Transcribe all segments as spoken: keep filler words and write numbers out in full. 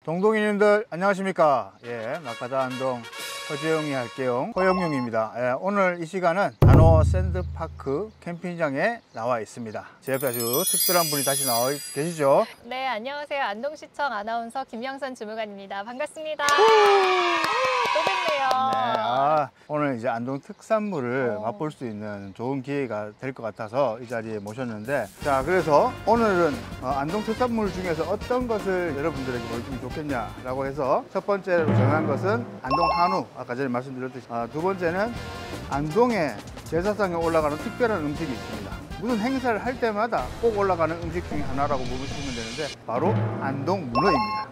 동동이님들 안녕하십니까. 예, 낙가다 안동 허재영이 할게요. 허영용입니다. 예, 오늘 이 시간은 단호 샌드파크 캠핑장에 나와 있습니다. 제 옆에 아주 특별한 분이 다시 나와 계시죠? 네, 안녕하세요. 안동시청 아나운서 김영선 주무관입니다. 반갑습니다. 또 뵙네요. 네, 아, 오늘 이제 안동 특산물을 오. 맛볼 수 있는 좋은 기회가 될 것 같아서 이 자리에 모셨는데, 자, 그래서 오늘은 어, 안동 특산물 중에서 어떤 것을 여러분들에게 보여주면 좋겠냐라고 해서 첫 번째로 정한 것은 안동 한우, 아까 전에 말씀드렸듯이, 아, 두 번째는 안동에 제사상에 올라가는 특별한 음식이 있습니다. 무슨 행사를 할 때마다 꼭 올라가는 음식 중에 하나라고 보시면 되는데, 바로 안동 문어입니다.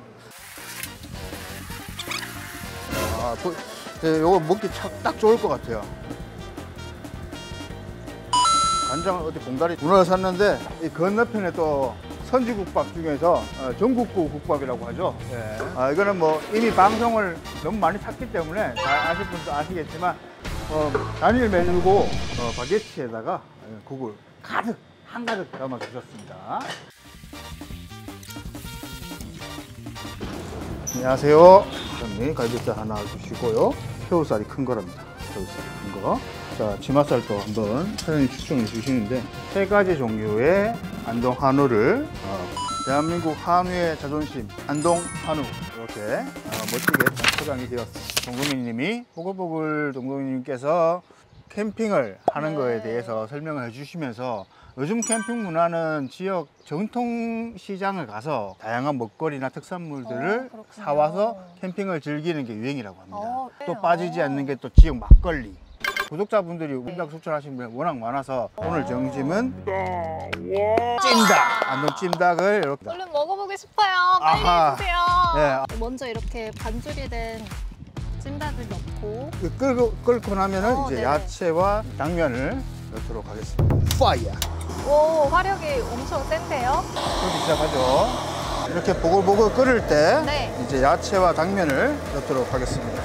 아, 또, 네, 요거 먹기 딱 좋을 것 같아요. 간장 어디 봉다리 문어를 샀는데, 이 건너편에 또 선지국밥 중에서 어, 전국구 국밥이라고 하죠. 네. 아, 이거는 뭐 이미 방송을 너무 많이 탔기 때문에 잘 아실 분도 아시겠지만, 어, 단일 메뉴고 어, 바게트에다가 국을 가득 한가득 담아 주셨습니다. 안녕하세요. 갈비살 하나 주시고요. 새우살이 큰 거랍니다. 새우살이 큰 거. 자, 치맛살도 한번 사장님 추천해 주시는데, 세 가지 종류의 안동 한우를 어, 대한민국 한우의 자존심 안동 한우 이렇게 어, 멋지게 포장이 되었습니다. 동동이님이 보글보글 동동이님께서 캠핑을 하는 네. 거에 대해서 설명을 해주시면서, 요즘 캠핑 문화는 지역 전통 시장을 가서 다양한 먹거리나 특산물들을 어, 사와서 캠핑을 즐기는 게 유행이라고 합니다. 어, 또 빠지지 않는 게 또 지역 막걸리. 구독자분들이 운박 추천하신 분이 워낙 많아서 오늘 정심은 찜닭! 안동 찜닭을 이렇게. 얼른 먹어보고 싶어요. 빨리 아하. 해주세요. 네. 먼저 이렇게 반줄이 된 찜닭을 넣고 끓고, 끓고 나면은 어, 이제 네네. 야채와 당면을 넣도록 하겠습니다. 파이어! 오, 화력이 엄청 센데요? 그렇게 시작하죠. 이렇게 보글보글 끓을 때 네. 이제 야채와 당면을 넣도록 하겠습니다.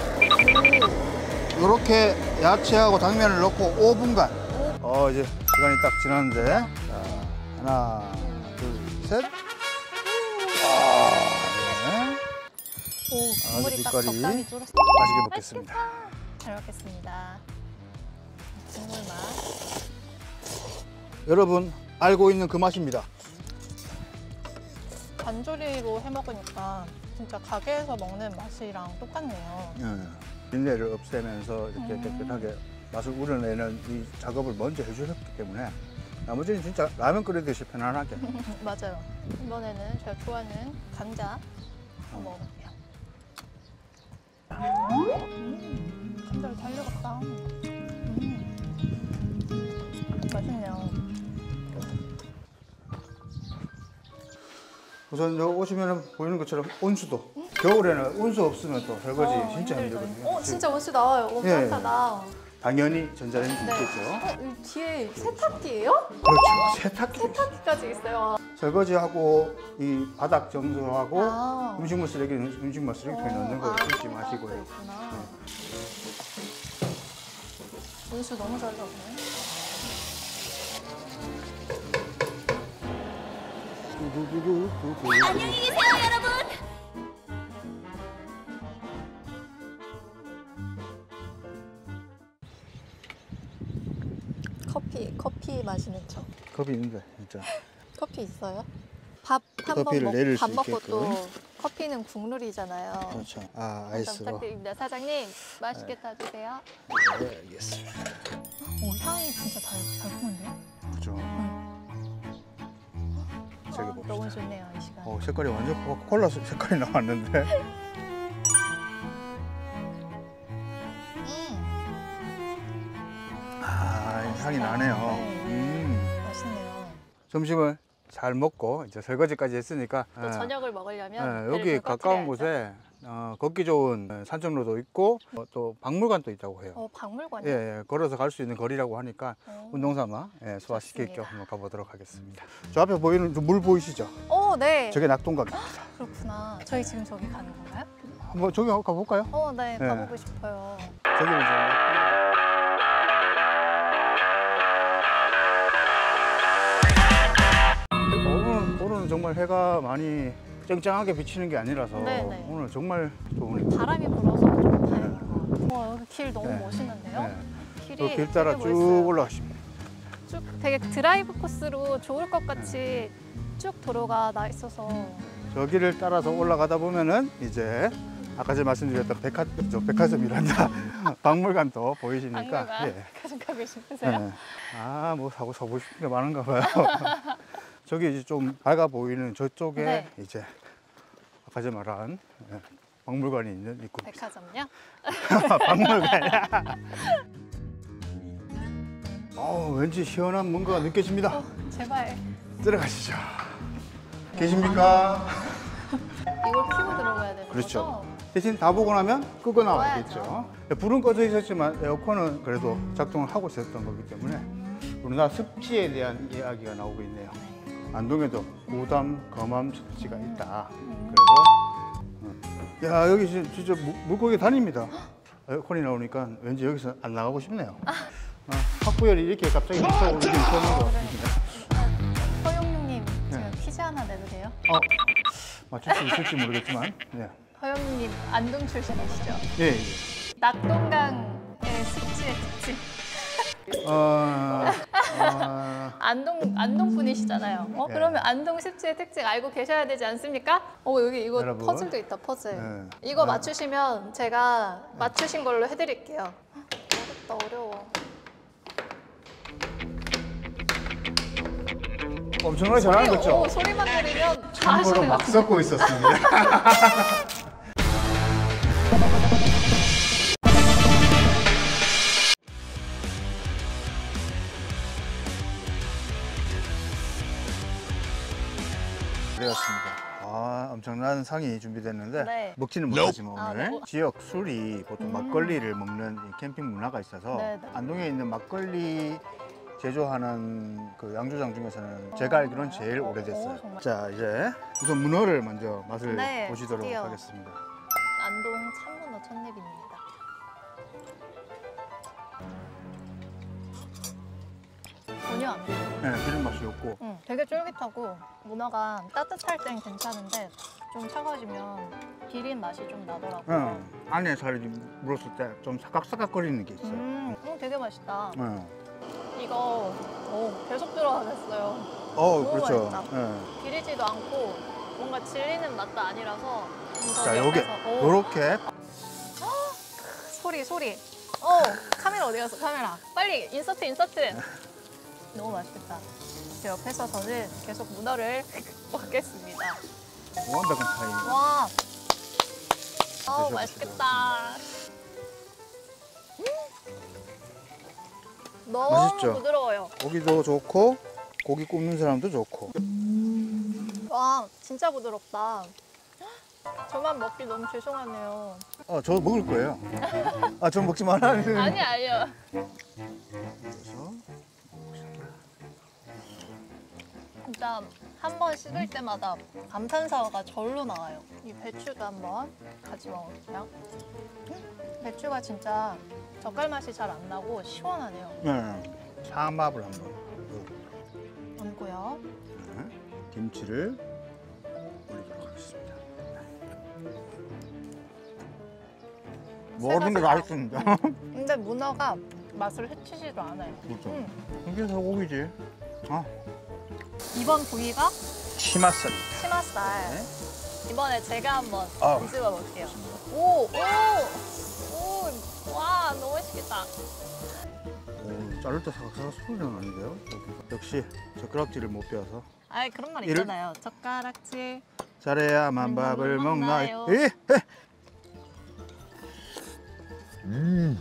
이렇게 야채하고 당면을 넣고 오 분간. 어, 이제 시간이 딱 지났는데, 자, 하나, 둘, 셋. 아, 네. 오, 국물이 아주 딱 빛깔이 적당히 졸았어요. 맛있게 먹겠습니다. 잘 먹겠습니다. 국물 맛. 여러분 알고 있는 그 맛입니다. 반조리로 해 먹으니까 진짜 가게에서 먹는 맛이랑 똑같네요. 네. 비린내를 없애면서 이렇게 음. 깨끗하게 맛을 우려내는 이 작업을 먼저 해주셨기 때문에, 나머지는 진짜 라면 끓이듯이 편안하게. 맞아요. 이번에는 제가 좋아하는 감자 한번 먹어볼게요. 음, 감자를 잘 익었다. 음, 맛있네요. 우선 여기 오시면 보이는 것처럼 온수도. 겨울에는 온수 없으면 또 설거지 어, 진짜 힘들죠. 힘들거든요. 어, 진짜 원수 나와요. 오, 예. 따뜻하다. 당연히 전자레인지 네. 있겠죠. 어, 이 뒤에 세탁기예요? 그렇죠. 세탁기. 세탁기까지 있어요. 설거지하고 이 바닥 청소하고 아. 음식물 쓰레기는 음식물 쓰레기통에 넣는 거 아, 잊지 그런 마시고요. 사람도 있구나. 원수 너무 잘 나오네. 안녕히 계세요, 여러분. 커피, 커피 마시는 척. 겁이 있는데 진짜. 커피 있어요? 밥 한 번 커피를 먹, 내릴 밥 수 먹고 있게끔. 또 커피는 국룰이잖아요. 그렇죠. 아, 일단 아이스로. 부탁드립니다. 사장님, 맛있게 타주세요. 네, 알겠습니다. 오, 향이 진짜 잘, 잘 나는데요? 그죠. 저기 어, 봅시다. 너무 좋네요, 이 시간. 어, 색깔이 완전 코- 콜라 색깔이 나왔는데. 음, 아, 향이 나네요. 네. 음. 맛있네요. 점심을 잘 먹고 이제 설거지까지 했으니까, 또 예, 저녁을 먹으려면 예, 배를 여기 좀 가까운 꺼트려야죠. 곳에 어, 걷기 좋은 산책로도 있고 어, 또 박물관도 있다고 해요. 어, 박물관이요? 예, 예, 걸어서 갈 수 있는 거리라고 하니까 어. 운동 삼아 예, 소화시킬 겸 좋습니다. 한번 가보도록 하겠습니다. 저 앞에 보이는 저물 보이시죠? 어, 네. 저게 낙동강입니다. 그렇구나. 저희 지금 저기 가는 건가요? 한번 저기 한번 가볼까요? 어, 네. 네. 가보고 싶어요. 저기는 이제 오늘은, 오늘은 정말 해가 많이 쨍쨍하게 비치는 게 아니라서 네네. 오늘 정말 좋으네요. 바람이 불어서 좀 다행인 것 같아요. 와, 여기 길 너무 네. 멋있는데요? 네. 길이 그 길 따라 되게 쭉 멋있어요. 올라가십니다. 쭉 되게 드라이브 코스로 좋을 것 같이 쭉 도로가 나 있어서 저 길을 따라서 올라가다 보면은 이제 아까 제가 말씀드렸던 백화, 저 백화점이란다 박물관도 보이시니까. 박물관 예. 가슴 가고 싶으세요? 네. 아, 뭐 사고 사고 싶은 게 많은가 봐요. 저기 이제 좀 밝아 보이는 저쪽에 네. 이제 아까 제가 말한 예, 박물관이 있는 입구입니다. 백화점요? 박물관이야. 어, 왠지 시원한 뭔가가 느껴집니다. 어, 제발 들어가시죠. 계십니까? 이걸 켜고 들어가야 되는 그렇죠. 거죠? 대신 다 보고 나면 끄고 나와야겠죠. 꺼야죠. 불은 꺼져 있었지만 에어컨은 그래도 작동을 하고 있었던 거기 때문에 우리나라 습지에 대한 이야기가 나오고 있네요. 안동에도 고담, 검암 습지가 있다. 그래서 음. 야, 여기 진- 진짜 무- 물고기 다닙니다. 에어컨이 나오니까 왠지 여기서 안 나가고 싶네요. 어, 학구열이 이렇게 갑자기 높다고 이렇게 처음인 것 같은데. 허용님, 제가 네. 퀴즈 하나 내도 돼요? 어, 맞출 수 있을지 모르겠지만, 네. 허용님 안동 출신이시죠? 예, 예. 낙동강의 습지의 특징. 어, 어, 안동 안동 분이시잖아요. 어 예. 그러면 안동 습지의 특징 알고 계셔야 되지 않습니까? 어 여기 이거 여러분. 퍼즐도 있다 퍼즐. 예. 이거 아. 맞추시면 제가 맞추신 걸로 해드릴게요. 어렵다 어려워. 엄청나게 잘하는 거죠? 오, 소리만 들으면 다 참고로 하시는 막 것 섞고 있었습니다. 그렇습니다. 아, 엄청난 상이 준비됐는데 네. 먹지는 못하지만 아, 오늘 너무- 지역 술이 보통 음. 막걸리를 먹는 이 캠핑 문화가 있어서 네, 네. 안동에 있는 막걸리 제조하는 그 양조장 중에서는 제가 알기로는 제일 어, 오래됐어요. 어, 정말. 자, 이제 우선 문어를 먼저 맛을 네, 보시도록 드디어. 하겠습니다. 안동 참문어 첫입입니다. 전혀 안 돼요. 네, 기름 맛이 없고 응, 되게 쫄깃하고 문어가 따뜻할 땐 괜찮은데 좀 차가워지면 비린 맛이 좀 나더라고요. 응, 안에 살이 물었을 때 좀 사각사각거리는 게 있어요. 음, 음, 되게 맛있다. 응. 이거 오, 계속 들어가겠어요. 어, 너무 그렇죠. 맛있다. 예. 비리지도 않고 뭔가 질리는 맛도 아니라서 좀 더 자, 요게 옆에서- 오, 요렇게 소리 소리. 어 카메라 어디 갔어 카메라. 빨리 인서트 인서트. 너무 맛있겠다. 제 옆에서 저는 계속 문어를 먹겠습니다. 완벽한 타임. 와, 아우 드셔보시도록 맛있겠다. 음. 너무 맛있죠? 부드러워요. 고기도 좋고 고기 굽는 사람도 좋고. 와, 진짜 부드럽다. 저만 먹기 너무 죄송하네요. 어, 저 먹을 거예요. 아, 저 먹지 말라는. 아니 아니요. 그래서 진짜 한 번 씻을 때마다 감탄사가 절로 나와요. 이 배추도 한번 같이 먹어볼게요. 음, 배추가 진짜 젓갈 맛이 잘 안 나고 시원하네요. 네, 삼합을 한번. 얹고요. 네, 김치를 올리도록 하겠습니다. 모든 게 맛있습니다. 근데 문어가 맛을 해치지도 않아요. 그렇죠. 음. 이게 소고기지. 아, 이번 부위가 치맛살. 치맛살. 네. 이번에 제가 한번 아. 뒤집어 볼게요. 오, 오, 오, 와, 너무 맛있겠다. 오, 자를 때 사각사각 소리가 나는데요. 역시 젓가락질을 못 배워서. 아, 그런 말 이를- 있잖아요. 젓가락질. 잘해야만 음, 밥을 먹나요? 먹나요? 예? 예. 음.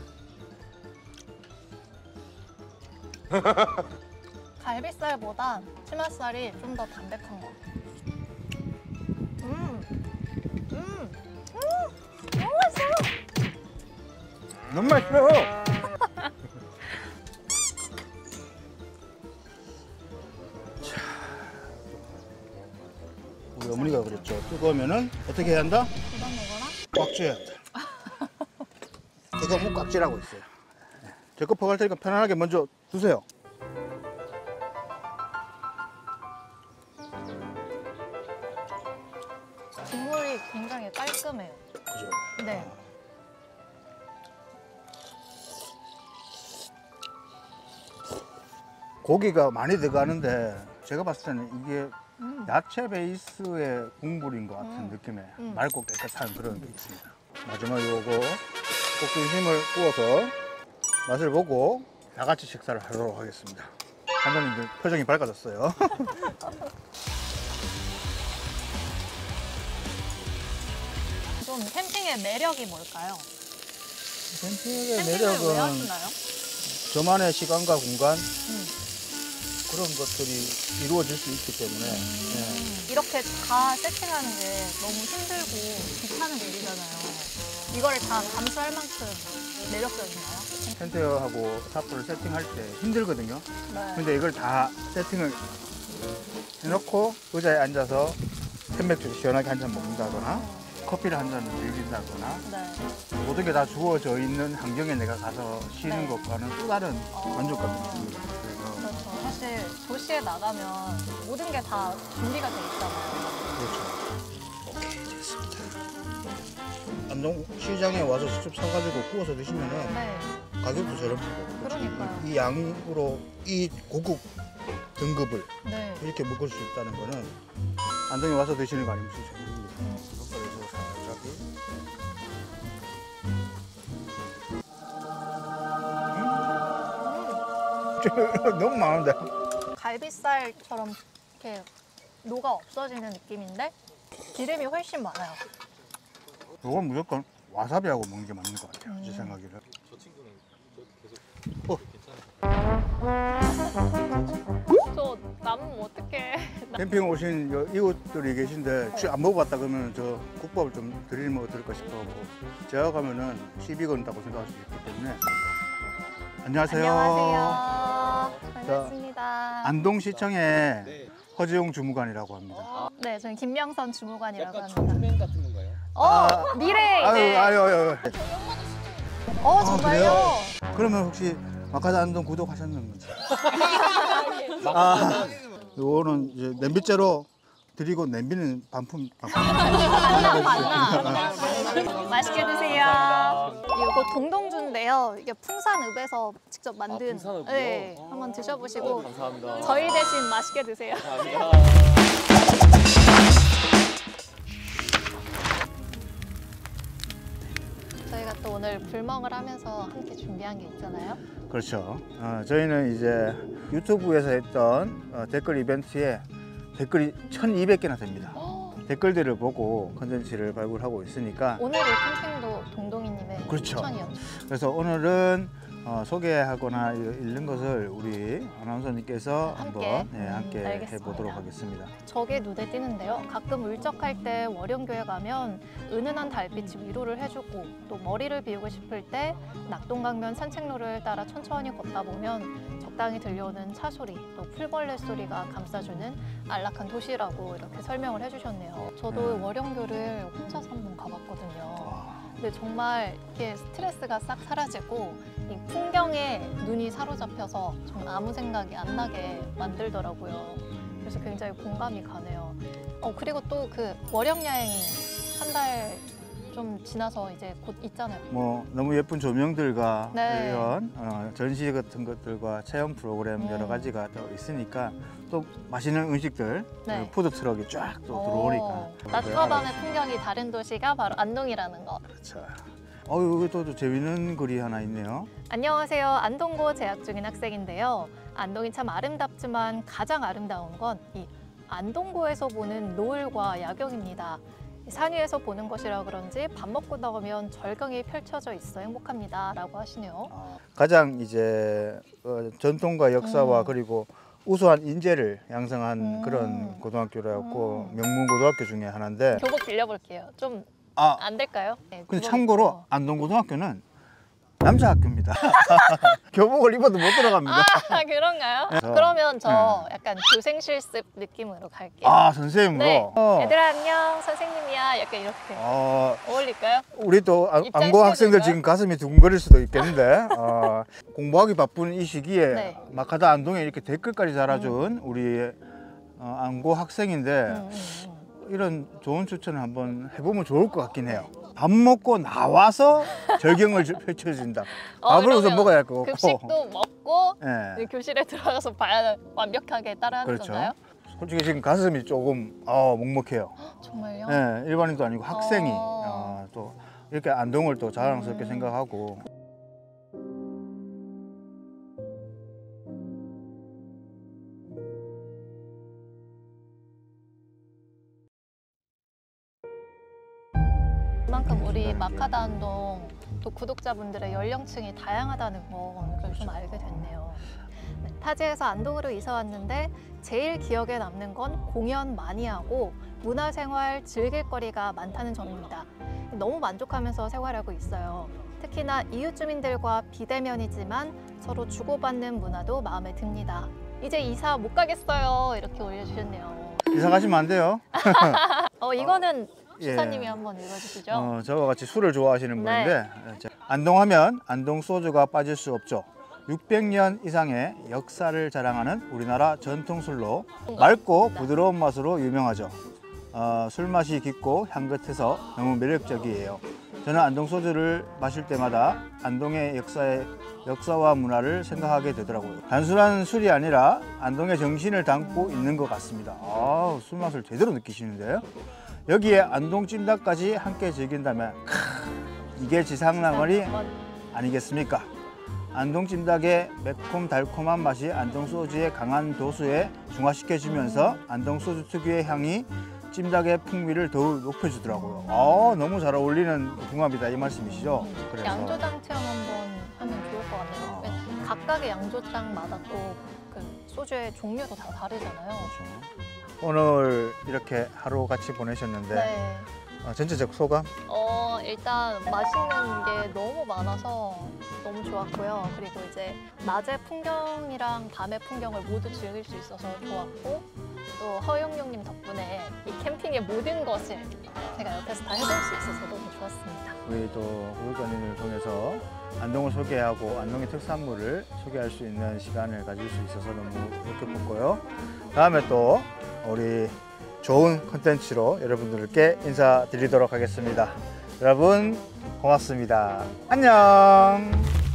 갈비살보다 치맛살이 좀 더 담백한 것 같아요. 음, 음, 음, 너무 맛있어요. 너무 맛있어요. 자, 우리 어머니가 그랬죠. 뜨거우면은 어떻게 해야 한다? 이건 먹어라. 꽉 쥐어야 한다. 뜨거우면 꽉 쥐라고 있어요. 제 거 퍼갈 테니까 편안하게 먼저 드세요. 깔끔해요. 그죠? 네. 고기가 많이 들어가는데 제가 봤을 때는 이게 음. 야채 베이스의 국물인 것 같은 음. 느낌의 음. 맑고 깨끗한 그런 게 있습니다. 마지막 요거 볶음심을 구워서 맛을 보고 다 같이 식사를 하도록 하겠습니다. 감독님들 표정이 밝아졌어요. 좀 캠핑의 매력이 뭘까요? 캠핑의 캠핑을 왜 매력은 하시나요? 저만의 시간과 공간 음. 그런 것들이 이루어질 수 있기 때문에 예. 이렇게 다 세팅하는 게 너무 힘들고 귀찮은 일이잖아요. 이거를 다 감수할 만큼 매력적인가요? 텐트하고 타프를 세팅할 때 힘들거든요. 네. 근데 이걸 다 세팅을 해놓고 의자에 앉아서 캔맥주를 시원하게 한 잔 먹는다거나 커피를 한 잔을 즐긴다거나 네. 모든 게 다 주어져 있는 환경에 내가 가서 쉬는 네. 것과는 또 다른 어. 만족감이 있습니다. 그래서 그렇죠. 사실 도시에 나가면 모든 게 다 준비가 돼 있잖아요. 그렇죠. 오케이, 됐습니다. 안동 시장에 와서 직접 사가지고 구워서 드시면은 네. 가격도 저렴하고 그러니까요. 이 양으로 이 고급 등급을 네. 이렇게 먹을 수 있다는 거는 안동에 와서 드시는 거 아니면 진짜 모릅니다. 그래서 살짝 음? 너무 많은데. 갈비살처럼 이렇게 녹아 없어지는 느낌인데 기름이 훨씬 많아요. 이건 무조건 와사비하고 먹는 게 맞는 것 같아요. 제 음. 생각에는. 저 친구는 어. 저 남으면 어떡해. 캠핑 오신 여- 이웃들이 계신데 혹시 안 먹어봤다 그러면 저 국밥을 좀 드리면 어떨까 싶어. 제가 가면은 시비 건다고 생각할 수 있기 때문에. 안녕하세요. 안녕하세요. 반갑습니다. 안동시청의 네. 허지용 주무관이라고 합니다. 네, 저는 김명선 주무관이라고 약간 합니다. 초men 같은 건가요? 어, 아, 미래 아유, 이제. 아유, 아유, 아유. 어, 아, 정말요? 그러면 혹시 마카다 안동 구독하셨는지? 아, 요거는 이제 냄비째로 드리고 냄비는 반품. 반품. 맞나, 맞나. 맛있게 드세요. 이거 동동주인데요. 이게 풍산읍에서 직접 만든. 아, 풍산읍이요? 네, 아. 한번 드셔보시고 감사합니다. 저희 대신 맛있게 드세요. 감사합니다. 저희가 또 오늘 불멍을 하면서 함께 준비한 게 있잖아요. 그렇죠. 어, 저희는 이제 유튜브에서 했던 어, 댓글 이벤트에 댓글이 천이백 개나 됩니다. 댓글들을 보고 컨텐츠를 발굴하고 있으니까 오늘 이 캠핑도 동동이님의 그렇죠. 추천이었죠. 그래서 오늘은 어, 소개하거나 읽는 것을 우리 아나운서님께서 함께? 한번 네, 함께 음, 알겠습니다. 해보도록 하겠습니다. 저게 눈에 띄는데요. 가끔 울적할 때 월영교에 가면 은은한 달빛이 위로를 해주고 또 머리를 비우고 싶을 때 낙동강변 산책로를 따라 천천히 걷다 보면 적당히 들려오는 차 소리 또 풀벌레 소리가 감싸주는 안락한 도시라고 이렇게 설명을 해주셨네요. 저도 네. 월영교를 혼자서 한번 가봤거든요. 와, 근데 정말 이렇게 스트레스가 싹 사라지고 이 풍경에 눈이 사로잡혀서 정말 아무 생각이 안 나게 만들더라고요. 그래서 굉장히 공감이 가네요. 어 그리고 또 그 월영 여행이 한 달 좀 지나서 이제 곧 있잖아요. 뭐 너무 예쁜 조명들과 네. 이런 어, 전시 같은 것들과 체험 프로그램 음. 여러 가지가 또 있으니까 또 맛있는 음식들 네. 그 푸드 트럭이 쫙 또 오, 들어오니까 낮과 밤의 풍경이 다른 도시가 바로 안동이라는 거. 그렇죠. 어 여기 또, 또 재밌는 글이 하나 있네요. 안녕하세요. 안동고 재학 중인 학생인데요. 안동이 참 아름답지만 가장 아름다운 건 이 안동고에서 보는 노을과 야경입니다. 산 위에서 보는 것이라 그런지 밥 먹고 나오면 절경이 펼쳐져 있어 행복합니다. 라고 하시네요. 가장 이제 어, 전통과 역사와 음. 그리고 우수한 인재를 양성한 음. 그런 고등학교라고 음. 명문 고등학교 중에 하나인데 교복 빌려볼게요. 좀 아 안 될까요? 네, 근데 교복 참고로 입고. 안동고등학교는 남자 학교입니다. 교복을 입어도 못 들어갑니다. 아 그런가요? 그래서, 그러면 저 네. 약간 교생 실습 느낌으로 갈게요. 아 선생님으로. 네. 어. 얘들아 안녕 선생님이야. 약간 이렇게 어, 어울릴까요? 우리 또 안- 입장 안고 학생들 시켜줄까요? 지금 가슴이 두근거릴 수도 있겠는데 어, 공부하기 바쁜 이 시기에 네. 마카다 안동에 이렇게 댓글까지 달아준 우리 어, 안고 학생인데 음, 음, 음. 이런 좋은 추천을 한번 해보면 좋을 것 같긴 해요. 밥 먹고 나와서 절경을 주- 펼쳐진다. 어, 밥을 우선 그러면 먹어야 할 거고. 급식도 먹고 예. 교실에 들어가서 봐야 완벽하게 따라하는 그렇죠. 건가요? 솔직히 지금 가슴이 조금 어, 먹먹해요. 정말요? 예, 일반인도 아니고 학생이 어. 아, 또 이렇게 안동을 또 자랑스럽게 음. 생각하고. 그만큼 우리 마카다 안동 또 구독자분들의 연령층이 다양하다는 걸 좀 알게 됐네요. 네, 타지에서 안동으로 이사 왔는데 제일 기억에 남는 건 공연 많이 하고 문화생활 즐길 거리가 많다는 점입니다. 너무 만족하면서 생활하고 있어요. 특히나 이웃 주민들과 비대면이지만 서로 주고받는 문화도 마음에 듭니다. 이제 이사 못 가겠어요. 이렇게 올려주셨네요. 이사 가시면 안 돼요. 어, 이거는 예. 시사님이 한번 읽어주시죠. 어, 저와 같이 술을 좋아하시는 네. 분인데 자, 안동하면 안동 소주가 빠질 수 없죠. 육백 년 이상의 역사를 자랑하는 우리나라 전통술로 맑고 부드러운 맛으로 유명하죠. 어, 술 맛이 깊고 향긋해서 너무 매력적이에요. 저는 안동 소주를 마실 때마다 안동의 역사의 역사와 문화를 생각하게 되더라고요. 단순한 술이 아니라 안동의 정신을 담고 있는 것 같습니다. 아, 술 맛을 제대로 느끼시는데요. 여기에 안동 찜닭까지 함께 즐긴다면 크, 이게 지상나물이 아니겠습니까? 안동 찜닭의 매콤 달콤한 맛이 안동 소주의 강한 도수에 중화시켜주면서 안동 소주 특유의 향이 찜닭의 풍미를 더욱 높여주더라고요. 아, 너무 잘 어울리는 궁합이다 이 말씀이시죠? 그래서 양조장 체험 한번 하면 좋을 것 같네요. 왜 각각의 양조장마다 또 그 소주의 종류도 다 다르잖아요. 그렇죠. 오늘 이렇게 하루 같이 보내셨는데 네. 어, 전체적 소감? 어, 일단 맛있는 게 너무 많아서 너무 좋았고요. 그리고 이제 낮의 풍경이랑 밤의 풍경을 모두 즐길 수 있어서 좋았고 또 허용용님 덕분에 이 캠핑의 모든 것을 제가 옆에서 다 해볼 수 있어서 너무 좋았습니다. 우리 또 구독자님을 통해서 안동을 소개하고 안동의 특산물을 소개할 수 있는 시간을 가질 수 있어서 너무 뜻깊었고요. 다음에 또 우리 좋은 콘텐츠로 여러분들께 인사드리도록 하겠습니다. 여러분 고맙습니다. 안녕.